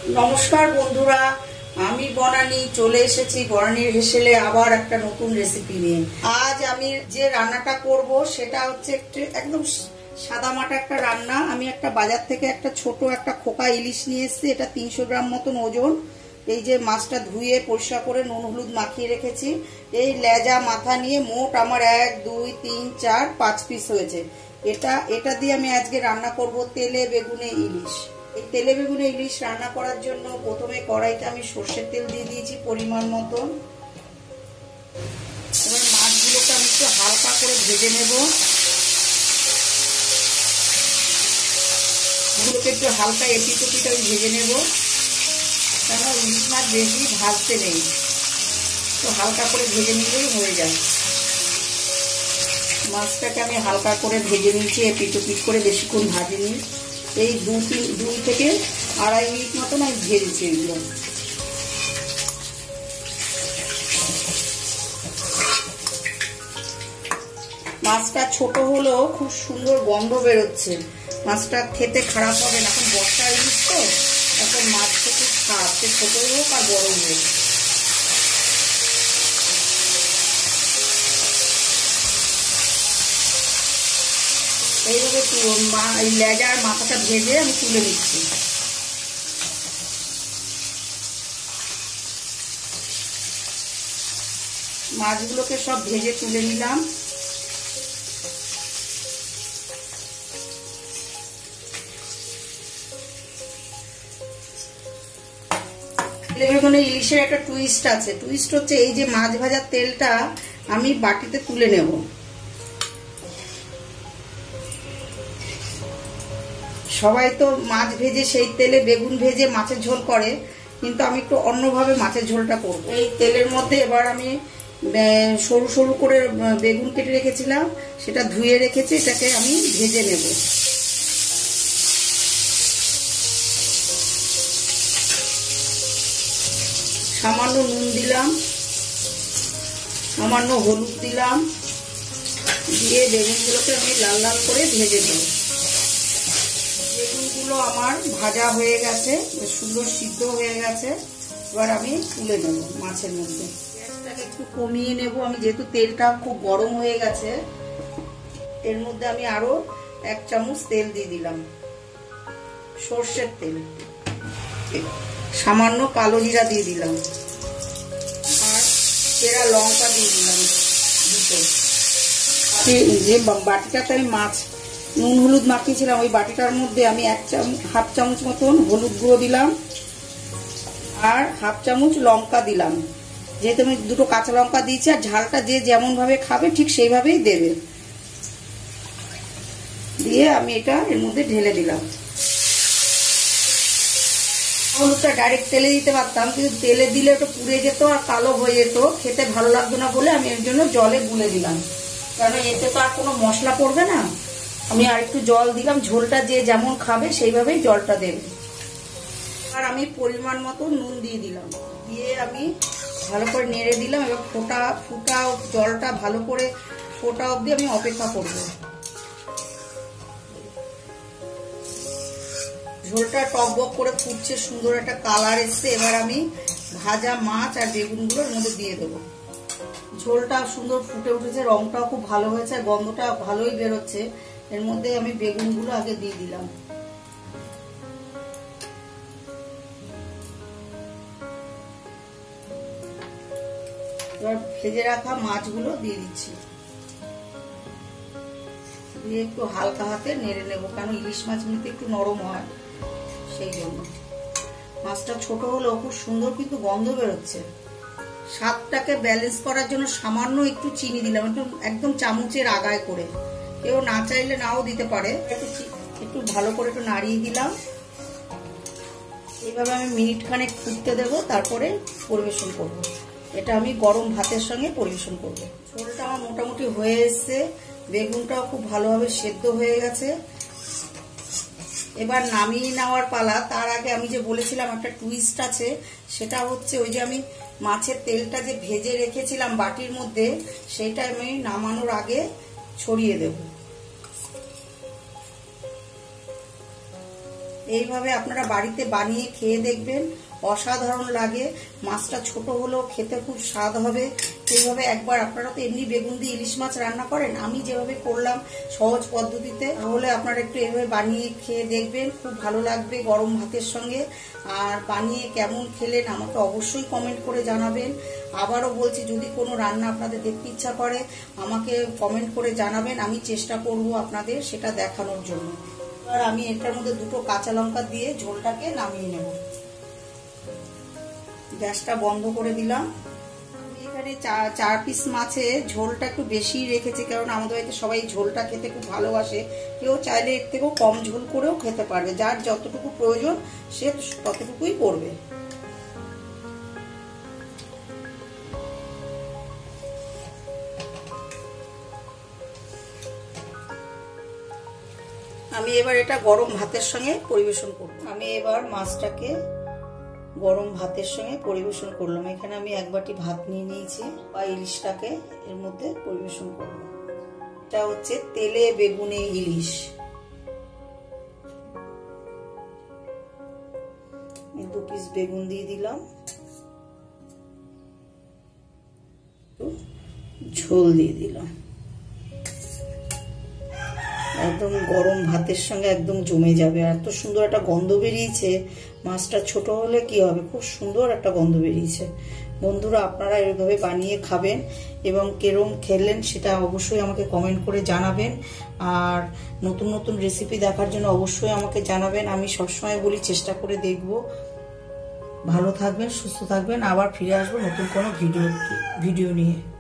নমস্কার বন্ধুরা, আমি বনানী চলে এসেছি বনানীর হেসেলে আবার একটা নতুন রেসিপি নিয়ে। আজ আমি যে রান্নাটা করব সেটা হচ্ছে একদম সাদামাটা একটা রান্না। আমি একটা বাজার থেকে একটা ছোট একটা খোকা ইলিশ নিয়ে এসেছি। এটা 300 গ্রাম মতন ওজন। এই যে মাছটা ধুয়ে পরিষ্কার করে নুন হলুদ মাখিয়ে রেখেছি। এই লেজা মাথা নিয়ে মোট আমার 1 2 3 4 5 পিস হয়েছে। এটা দিয়ে আমি আজকে রান্না করব তেলে বেগুনে ইলিশ। এই তেলে বেগুনে ইলিশ রান্না করার জন্য প্রথমে কড়াইতে আমি সর্ষের তেল দিয়ে দিয়েছি পরিমাণ মতন। এবার মাছগুলোকে আমি একটু হালকা করে ভেজে নেব। এগুলোকে একটু হালকা এপিট ওপিট আমি ভেজে নেব, কেন ইলিশ মাছ বেশি ভাজতে নেই, তো হালকা করে ভেজে নিলেই হয়ে যায়। মাছটাকে আমি হালকা করে ভেজে নিয়েছি, এপিট ওপিট করে, বেশিক্ষণ ভাজিনি। এই 2 থেকে আড়াই মিনিট মতন আমি ভেজেছি এগুলো। মাছটা ছোট হলেও খুব সুন্দর গন্ধ বেরোচ্ছে। মাছটা খেতে খারাপ হবে না, এখন বর্ষা ইলিশ তো, এখন মাছ থেকে খারাপ, সে ছোট হোক আর বড় হোক। এইভাবে এই লেজার মাথাটা ভেজে আমি তুলে নিচ্ছি। মাছগুলোকে সব ভেজে তুলে নিলাম। বেগুনে ইলিশের একটা টুইস্ট আছে। টুইস্ট হচ্ছে এই যে মাছ ভাজার তেলটা আমি বাটিতে তুলে নেব। সবাই তো মাছ ভেজে সেই তেলে বেগুন ভেজে মাছের ঝোল করে, কিন্তু আমি একটু অন্যভাবে মাছের ঝোলটা করব। এই তেলের মধ্যে এবার আমি সরু সরু করে বেগুন কেটে রেখেছিলাম, সেটা ধুয়ে রেখেছি, এটাকে আমি ভেজে নেব। সামান্য নুন দিলাম, সামান্য হলুদ দিলাম, দিয়ে বেগুনগুলোকে আমি লাল লাল করে ভেজে দেব। বেগুনগুলো আমার ভাজা হয়ে গেছে, সুন্দর সিদ্ধ হয়ে গেছে। এবার আমি তুলে নেব মাছের মধ্যে। গ্যাসটাকে একটু কমিয়ে নেব আমি, যেহেতু তেলটা খুব গরম হয়ে গেছে। এর মধ্যে আমি আরো 1 চামচ তেল দিয়ে দিলাম, সর্ষের তেল। সামান্য কালো জিরা দিয়ে দিলাম, আর চেরা লঙ্কা দিয়ে দিলাম 2টো। যে বাটিটাতে আমি মাছ নুন হলুদ মাখিয়েছিলাম, ওই বাটিটার মধ্যে আমি 1.5 চামচ মতন হলুদ গুঁড়ো দিলাম, আর 1/2 চামচ লঙ্কা দিলাম। যেহেতু আমি 2টো কাঁচা লঙ্কা দিয়েছি, আর ঝালটা যে যেমন ভাবে খাবে ঠিক সেইভাবেই দেবে। দিয়ে আমি এটা এর মধ্যে ঢেলে দিলাম। হলুদটা ডাইরেক্ট তেলে দিতে পারতাম, কিন্তু তেলে দিলে ওটা পুড়ে যেত আর কালো হয়ে যেত, খেতে ভালো লাগতো না বলে আমি এর জন্য জলে গুলে দিলাম। কারণ এতে তো আর কোনো মশলা পড়বে না, আমি আর একটু জল দিলাম। ঝোলটা যে যেমন খাবে সেইভাবেই জলটা দেবে। আর আমি পরিমাণ মতো নুন দিয়ে দিলাম, দিয়ে আমি ভালো করে নেড়ে দিলাম। এবার ফুটা জলটা ভালো করে ফোটা অবধি আমি অপেক্ষা করব। ঝোলটা টকবক করে ফুটছে, সুন্দর একটা কালার এসছে। এবার আমি ভাজা মাছ আর বেগুনগুলোর মধ্যে দিয়ে দেবো। ঝোলটা সুন্দর ফুটে উঠেছে, রংটাও খুব ভালো হয়েছে, গন্ধটা ভালোই বেরোচ্ছে। এর মধ্যে আমি বেগুনগুলো আগে দিয়ে দিলাম। এবার ভেজে রাখা মাছগুলো দিয়ে দিচ্ছি, দিয়ে একটু হালকা হাতে নেড়ে নেবো, কারণ ইলিশ মাছ এমনিতে একটু নরম হয়, সেই জন্য। মাছটা ছোট হলেও খুব সুন্দর কিন্তু গন্ধ বেরোচ্ছে। স্বাদটাকে ব্যালেন্স করার জন্য সামান্য একটু চিনি দিলাম, একদম চামচের আগায় করে। কেউ না চাইলে নাও দিতে পারে। একটু ভালো করে একটু নাড়িয়ে দিলাম। এইভাবে আমি মিনিট খানেক ফুটতে দেবো, তারপরে পরিবেশন করব। এটা আমি গরম ভাতের সঙ্গে পরিবেশন করব। ঝোলটা আমার মোটামুটি হয়ে এসছে, বেগুনটাও খুব ভালোভাবে সেদ্ধ হয়ে গেছে। এবার নামিয়ে নেওয়ার পালা। তার আগে আমি যে বলেছিলাম একটা টুইস্ট আছে, সেটা হচ্ছে ওই যে আমি মাছের তেলটা যে ভেজে রেখেছিলাম বাটির মধ্যে, সেইটা আমি নামানোর আগে ছড়িয়ে দেব। এইভাবে আপনারা বাড়িতে বানিয়ে খেয়ে দেখবেন, অসাধারণ লাগে। মাছটা ছোট হলেও খেতে খুব স্বাদ হবে। এইভাবে একবার আপনারা তো এমনি বেগুন দিয়ে ইলিশ মাছ রান্না করেন, আমি যেভাবে করলাম সহজ পদ্ধতিতে, তাহলে আপনারা একটু এইভাবে বানিয়ে খেয়ে দেখবেন, খুব ভালো লাগবে গরম ভাতের সঙ্গে। আর বানিয়ে কেমন খেলেন আমাকে অবশ্যই কমেন্ট করে জানাবেন। আবারও বলছি, যদি কোনো রান্না আপনাদের দেখতে ইচ্ছা করে আমাকে কমেন্ট করে জানাবেন, আমি চেষ্টা করব আপনাদের সেটা দেখানোর জন্য। আর আমি এটার মধ্যে 2টো কাঁচা লঙ্কা দিয়ে ঝোলটাকে নামিয়ে নেব। গ্যাসটা বন্ধ করে দিলাম। আমি এখানে 4 পিস মাছে ঝোলটা একটু বেশি রেখেছি, কারণ আমাদের বাড়িতে সবাই ঝোলটা খেতে খুব ভালোবাসে। কেউ চাইলে এর থেকেও কম ঝোল করেও খেতে পারবে, যার যতটুকু প্রয়োজন সে ততটুকুই করবে। আমি এবার এটা গরম ভাতের সঙ্গে পরিবেশন করব। আমি এবার মাছটাকে গরম ভাতের সঙ্গে পরিবেশন করলাম। এখানে আমি 1 বাটি ভাত নিয়ে নিয়েছি, বা ইলিশটাকে এর মধ্যে পরিবেশন করব। এটা হচ্ছে তেলে বেগুনে ইলিশ। 2 পিস বেগুন দিয়ে দিলাম, ঝোল দিয়ে দিলাম। একদম গরম ভাতের সঙ্গে একদম জমে যাবে। এত সুন্দর একটা গন্ধ বেরিয়েছে। মাছটা ছোট হলে কি হবে, খুব সুন্দর একটা গন্ধ বেরিয়েছে। বন্ধুরা, আপনারা এইভাবে বানিয়ে খাবেন এবং কেরম খেলেন সেটা অবশ্যই আমাকে কমেন্ট করে জানাবেন। আর নতুন নতুন রেসিপি দেখার জন্য অবশ্যই আমাকে জানাবেন। আমি সবসময় বলি, চেষ্টা করে দেখব। ভালো থাকবেন, সুস্থ থাকবেন। আবার ফিরে আসবো নতুন কোনো ভিডিও নিয়ে।